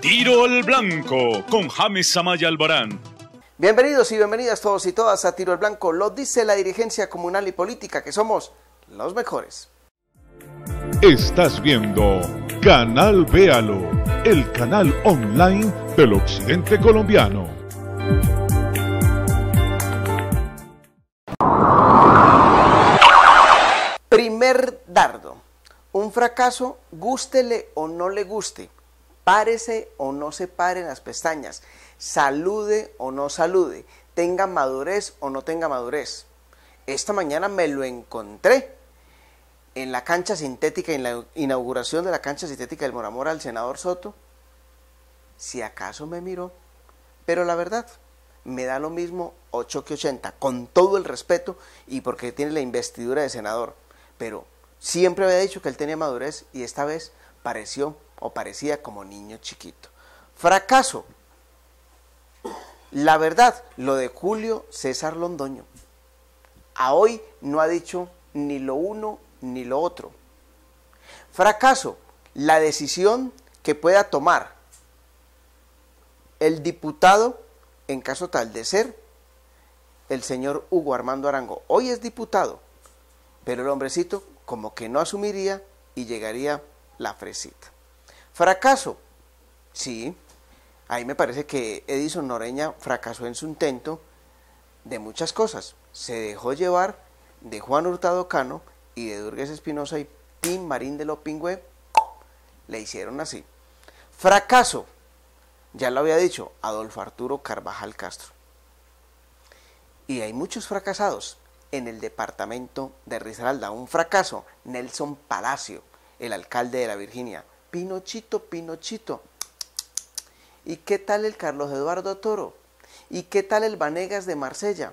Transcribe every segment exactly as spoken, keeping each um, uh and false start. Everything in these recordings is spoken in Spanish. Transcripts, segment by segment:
Tiro al Blanco con James Amaya Albarán. Bienvenidos y bienvenidas todos y todas a Tiro al Blanco. Lo dice la dirigencia comunal y política, que somos los mejores. Estás viendo Canal Véalo, el canal online del occidente colombiano. Primer dardo. Un fracaso, gústele o no le guste, párese o no se pare en las pestañas, salude o no salude, tenga madurez o no tenga madurez. Esta mañana me lo encontré en la cancha sintética, en la inauguración de la cancha sintética del Moramora al senador Soto. Si acaso me miró, pero la verdad, me da lo mismo ocho que ochenta, con todo el respeto y porque tiene la investidura de senador, pero siempre había dicho que él tenía madurez y esta vez pareció o parecía como niño chiquito. Fracaso. La verdad, lo de Julio César Londoño. A hoy no ha dicho ni lo uno ni lo otro. Fracaso. La decisión que pueda tomar el diputado, en caso tal de ser, el señor Hugo Armando Arango. Hoy es diputado, pero el hombrecito como que no asumiría y llegaría la fresita. Fracaso, sí, ahí me parece que Edison Noreña fracasó en su intento de muchas cosas. Se dejó llevar de Juan Hurtado Cano y de Durgues Espinosa y Tim Marín de Lopingüe, le hicieron así. Fracaso, ya lo había dicho, Adolfo Arturo Carvajal Castro. Y hay muchos fracasados en el departamento de Risaralda. Un fracaso, Nelson Palacio, el alcalde de la Virginia. Pinochito, Pinochito. ¿Y qué tal el Carlos Eduardo Toro? ¿Y qué tal el Vanegas de Marsella?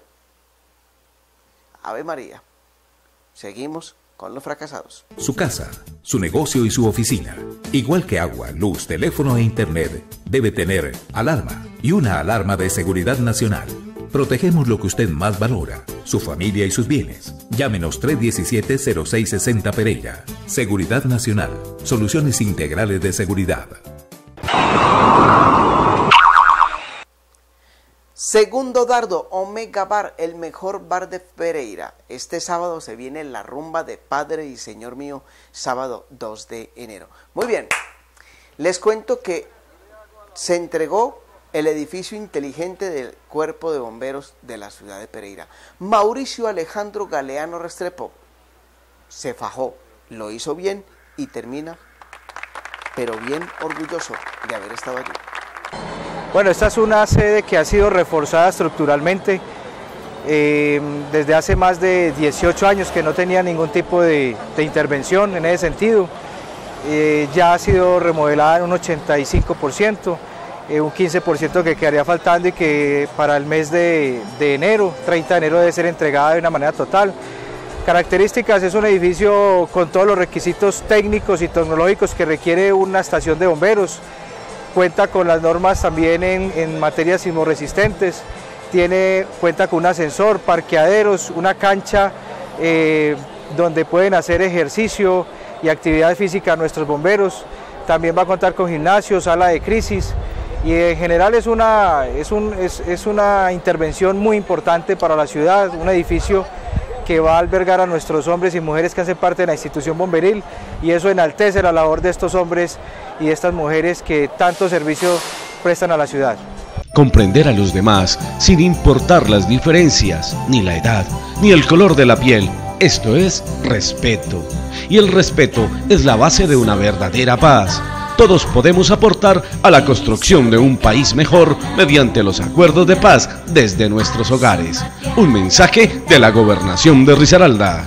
Ave María. Seguimos con los fracasados. Su casa, su negocio y su oficina, igual que agua, luz, teléfono e internet, debe tener alarma y una alarma de seguridad nacional. Protegemos lo que usted más valora, su familia y sus bienes. Llámenos tres uno siete, cero seis seis cero Pereira. Seguridad Nacional. Soluciones integrales de seguridad. Segundo dardo, Omega Bar, el mejor bar de Pereira. Este sábado se viene la rumba de Padre y Señor mío, sábado dos de enero. Muy bien, les cuento que se entregó el edificio inteligente del Cuerpo de Bomberos de la ciudad de Pereira. Mauricio Alejandro Galeano Restrepo se fajó, lo hizo bien y termina, pero bien orgulloso de haber estado allí. Bueno, esta es una sede que ha sido reforzada estructuralmente eh, desde hace más de dieciocho años, que no tenía ningún tipo de, de intervención en ese sentido. Eh, ya ha sido remodelada en un ochenta y cinco por ciento. Eh, un quince por ciento que quedaría faltando y que para el mes de, de enero, treinta de enero, debe ser entregada de una manera total. Características: es un edificio con todos los requisitos técnicos y tecnológicos que requiere una estación de bomberos, cuenta con las normas también en, en materia sismorresistentes, tiene, cuenta con un ascensor, parqueaderos, una cancha eh, donde pueden hacer ejercicio y actividad física nuestros bomberos, también va a contar con gimnasio, sala de crisis. Y en general es una, es, un, es, es una intervención muy importante para la ciudad, un edificio que va a albergar a nuestros hombres y mujeres que hacen parte de la institución bomberil, y eso enaltece la labor de estos hombres y de estas mujeres que tanto servicio prestan a la ciudad. Comprender a los demás sin importar las diferencias, ni la edad, ni el color de la piel, esto es respeto. Y el respeto es la base de una verdadera paz. Todos podemos aportar a la construcción de un país mejor mediante los acuerdos de paz desde nuestros hogares. Un mensaje de la Gobernación de Risaralda.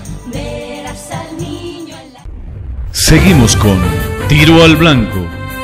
Seguimos con Tiro al Blanco.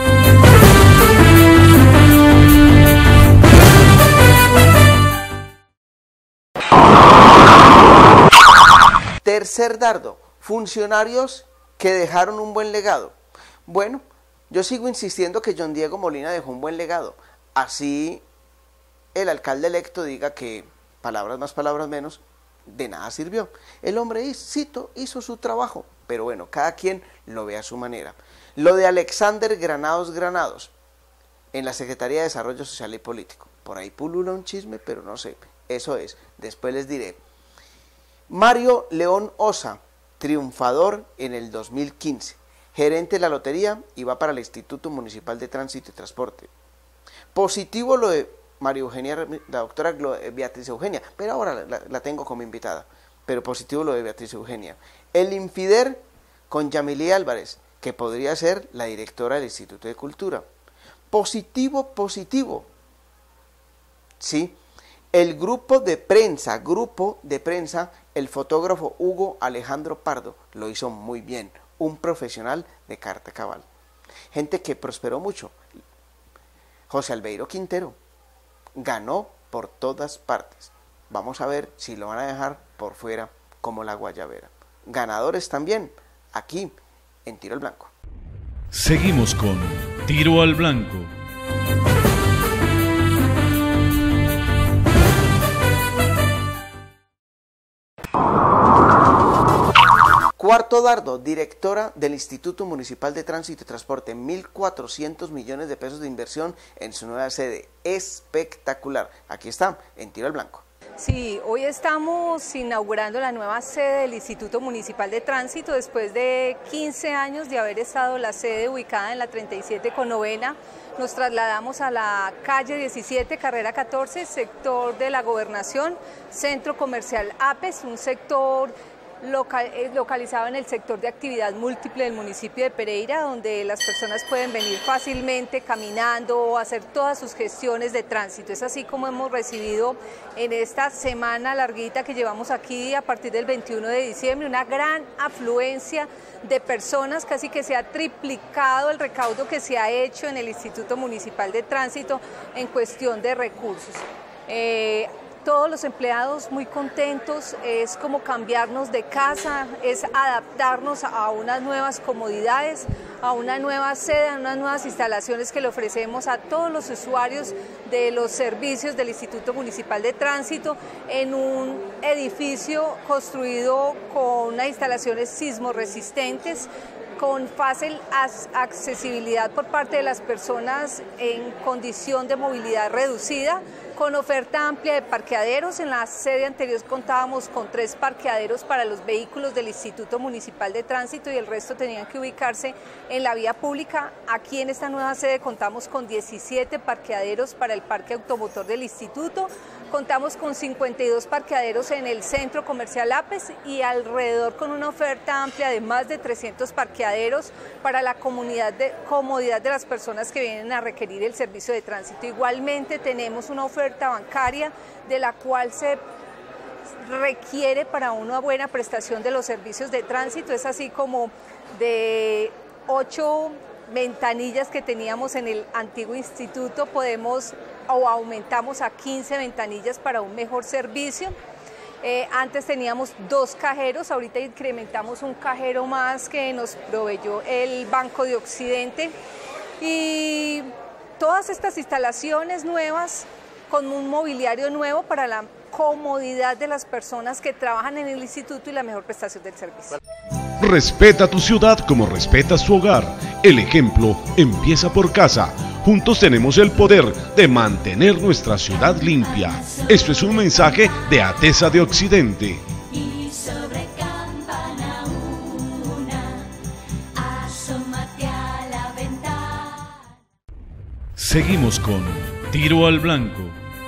Tercer dardo, funcionarios que dejaron un buen legado. Bueno, yo sigo insistiendo que John Diego Molina dejó un buen legado. Así el alcalde electo diga que, palabras más, palabras menos, de nada sirvió. El hombre, cito, hizo su trabajo, pero bueno, cada quien lo ve a su manera. Lo de Alexander Granados Granados, en la Secretaría de Desarrollo Social y Político. Por ahí pulula un chisme, pero no sé, eso es, después les diré. Mario León Osa, triunfador en el dos mil quince, gerente de la lotería y va para el Instituto Municipal de Tránsito y Transporte. Positivo lo de María Eugenia, la doctora Beatriz Eugenia, pero ahora la, la tengo como invitada, pero positivo lo de Beatriz Eugenia. El Infider con Yamilí Álvarez, que podría ser la directora del Instituto de Cultura. Positivo, positivo. Sí, el grupo de prensa, grupo de prensa, el fotógrafo Hugo Alejandro Pardo, lo hizo muy bien, un profesional de carta cabal. Gente que prosperó mucho. José Albeiro Quintero ganó por todas partes. Vamos a ver si lo van a dejar por fuera como la guayabera. Ganadores también, aquí en Tiro al Blanco. Seguimos con Tiro al Blanco. Cuarto Dardo, directora del Instituto Municipal de Tránsito y Transporte, mil cuatrocientos millones de pesos de inversión en su nueva sede. Espectacular. Aquí está, en Tiro al Blanco. Sí, hoy estamos inaugurando la nueva sede del Instituto Municipal de Tránsito después de quince años de haber estado la sede ubicada en la treinta y siete con novena. Nos trasladamos a la calle diecisiete, carrera catorce, sector de la Gobernación, Centro Comercial Apes, un sector Local, localizado en el sector de actividad múltiple del municipio de Pereira, donde las personas pueden venir fácilmente caminando o hacer todas sus gestiones de tránsito. Es así como hemos recibido en esta semana larguita que llevamos aquí a partir del veintiuno de diciembre una gran afluencia de personas, casi que se ha triplicado el recaudo que se ha hecho en el Instituto Municipal de Tránsito en cuestión de recursos. Eh, Todos los empleados muy contentos, es como cambiarnos de casa, es adaptarnos a unas nuevas comodidades, a una nueva sede, a unas nuevas instalaciones que le ofrecemos a todos los usuarios de los servicios del Instituto Municipal de Tránsito en un edificio construido con unas instalaciones sismo resistentes, con fácil accesibilidad por parte de las personas en condición de movilidad reducida, con oferta amplia de parqueaderos. En la sede anterior contábamos con tres parqueaderos para los vehículos del Instituto Municipal de Tránsito y el resto tenían que ubicarse en la vía pública. Aquí en esta nueva sede contamos con diecisiete parqueaderos para el parque automotor del Instituto, contamos con cincuenta y dos parqueaderos en el Centro Comercial Apes y alrededor con una oferta amplia de más de trescientos parqueaderos para la comunidad de, comodidad de las personas que vienen a requerir el servicio de tránsito. Igualmente tenemos una oferta bancaria de la cual se requiere para una buena prestación de los servicios de tránsito, es así como de ocho ventanillas que teníamos en el antiguo instituto, podemos o aumentamos a quince ventanillas para un mejor servicio. Eh, antes teníamos dos cajeros, ahorita incrementamos un cajero más que nos proveyó el Banco de Occidente y todas estas instalaciones nuevas con un mobiliario nuevo para la comodidad de las personas que trabajan en el instituto y la mejor prestación del servicio. Respeta tu ciudad como respetas tu hogar. El ejemplo empieza por casa. Juntos tenemos el poder de mantener nuestra ciudad limpia. Esto es un mensaje de ATESA de Occidente. Y sobre campana una, asómate a la ventana. Seguimos con Tiro al Blanco.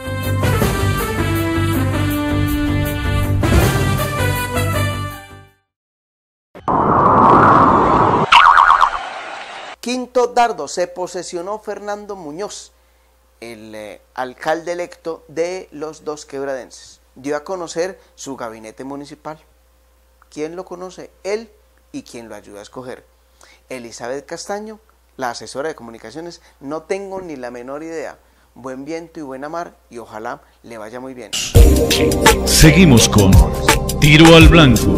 Quinto Dardo, se posesionó Fernando Muñoz, el eh, alcalde electo de los Dos Quebradenses. Dio a conocer su gabinete municipal. ¿Quién lo conoce? Él y quien lo ayuda a escoger. Elizabeth Castaño, la asesora de comunicaciones, no tengo ni la menor idea. Buen viento y buena mar y ojalá le vaya muy bien. Seguimos con Tiro al Blanco.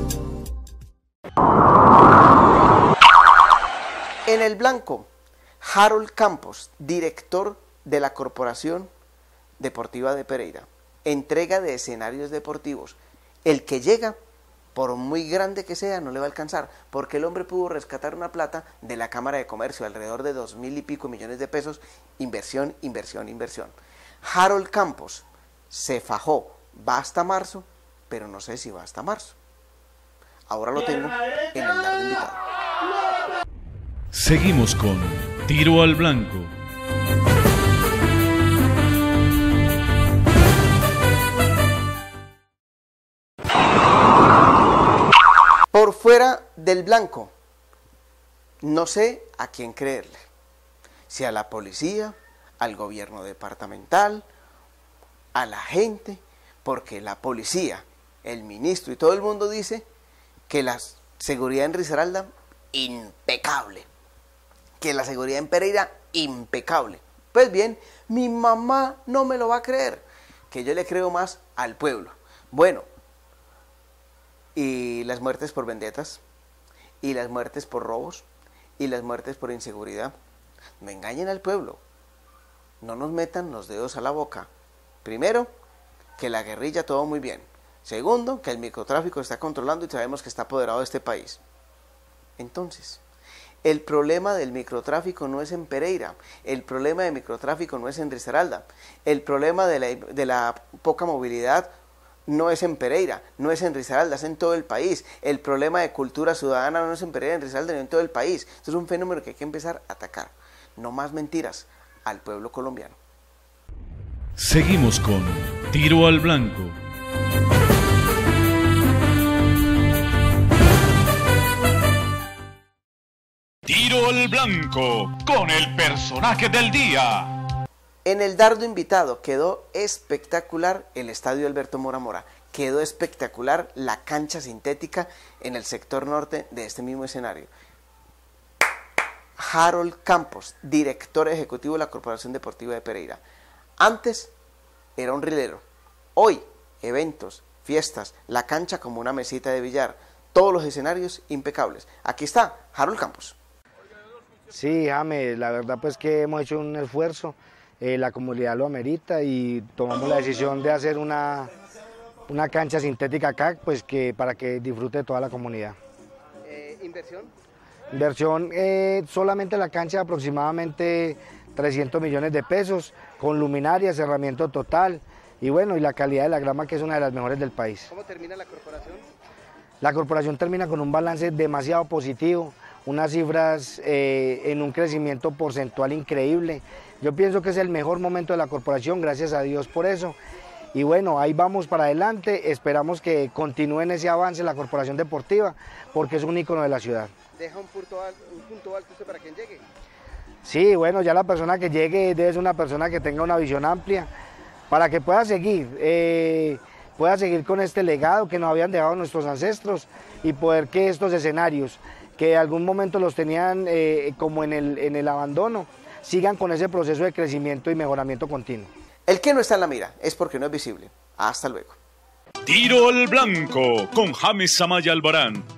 En el blanco, Harold Campos, director de la Corporación Deportiva de Pereira. Entrega de escenarios deportivos. El que llega por muy grande que sea, no le va a alcanzar, porque el hombre pudo rescatar una plata de la Cámara de Comercio, alrededor de dos mil y pico millones de pesos, inversión, inversión, inversión. Harold Campos se fajó, va hasta marzo, pero no sé si va hasta marzo. Ahora lo tengo en el dardo invitado. Seguimos con Tiro al Blanco. Por fuera del blanco, no sé a quién creerle, si a la policía, al gobierno departamental, a la gente, porque la policía, el ministro y todo el mundo dice que la seguridad en Risaralda, impecable, que la seguridad en Pereira, impecable. Pues bien, mi mamá no me lo va a creer, que yo le creo más al pueblo. Bueno, y las muertes por vendetas, y las muertes por robos, y las muertes por inseguridad. No engañen al pueblo, no nos metan los dedos a la boca. Primero, que la guerrilla todo muy bien. Segundo, que el microtráfico está controlando y sabemos que está apoderado de este país. Entonces, el problema del microtráfico no es en Pereira, el problema del microtráfico no es en Risaralda, el problema de la, de la poca movilidad no es en Pereira, no es en Risaralda, es en todo el país. El problema de cultura ciudadana no es en Pereira, en Risaralda, no en todo el país. Esto es un fenómeno que hay que empezar a atacar. No más mentiras al pueblo colombiano. Seguimos con Tiro al Blanco. Tiro al Blanco con el personaje del día. En el dardo invitado quedó espectacular el estadio Alberto Mora Mora, quedó espectacular la cancha sintética en el sector norte de este mismo escenario. Harold Campos, director ejecutivo de la Corporación Deportiva de Pereira. Antes era un rilero, hoy eventos, fiestas, la cancha como una mesita de billar, todos los escenarios impecables. Aquí está Harold Campos. Sí, James, la verdad pues que hemos hecho un esfuerzo. Eh, la comunidad lo amerita y tomamos la decisión de hacer una, una cancha sintética acá, pues que para que disfrute toda la comunidad. Eh, ¿Inversión? Inversión, eh, solamente la cancha aproximadamente trescientos millones de pesos, con luminarias, cerramiento total y bueno, y la calidad de la grama que es una de las mejores del país. ¿Cómo termina la corporación? La corporación termina con un balance demasiado positivo, unas cifras eh, en un crecimiento porcentual increíble. Yo pienso que es el mejor momento de la corporación, gracias a Dios por eso. Y bueno, ahí vamos para adelante, esperamos que continúe en ese avance la corporación deportiva, porque es un ícono de la ciudad. ¿Deja un punto alto, un punto alto usted para quien llegue? Sí, bueno, ya la persona que llegue debe ser una persona que tenga una visión amplia, para que pueda seguir, eh, pueda seguir con este legado que nos habían dejado nuestros ancestros y poder que estos escenarios, que en algún momento los tenían eh, como en el, en el abandono, sigan con ese proceso de crecimiento y mejoramiento continuo. El que no está en la mira es porque no es visible. Hasta luego. Tiro al Blanco con James Amaya Albarán.